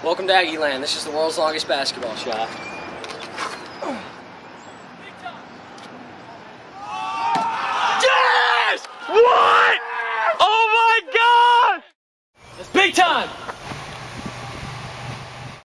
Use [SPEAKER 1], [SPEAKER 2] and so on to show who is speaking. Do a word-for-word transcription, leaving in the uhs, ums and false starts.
[SPEAKER 1] Welcome to Aggie Land. This is the world's longest basketball shot.
[SPEAKER 2] Yes! What? Oh my God!
[SPEAKER 1] It's big time!